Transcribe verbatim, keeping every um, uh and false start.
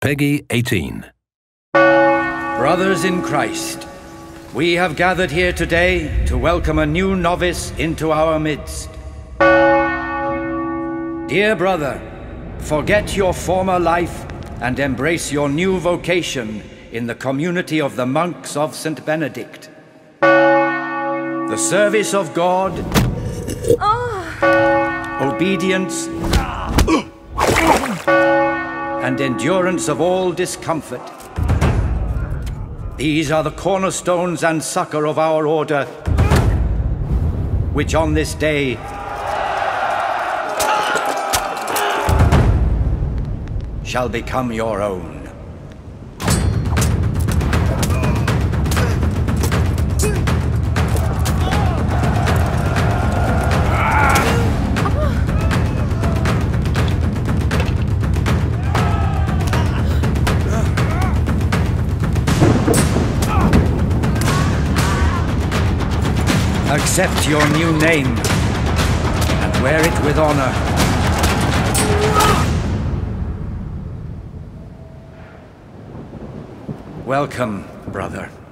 Peggy eighteen. Brothers in Christ, we have gathered here today to welcome a new novice into our midst. Dear brother, forget your former life and embrace your new vocation in the community of the monks of Saint Benedict. The service of God, oh. obedience, and endurance of all discomfort. These are the cornerstones and succor of our order, which on this day shall become your own. Accept your new name and wear it with honor. Welcome, brother.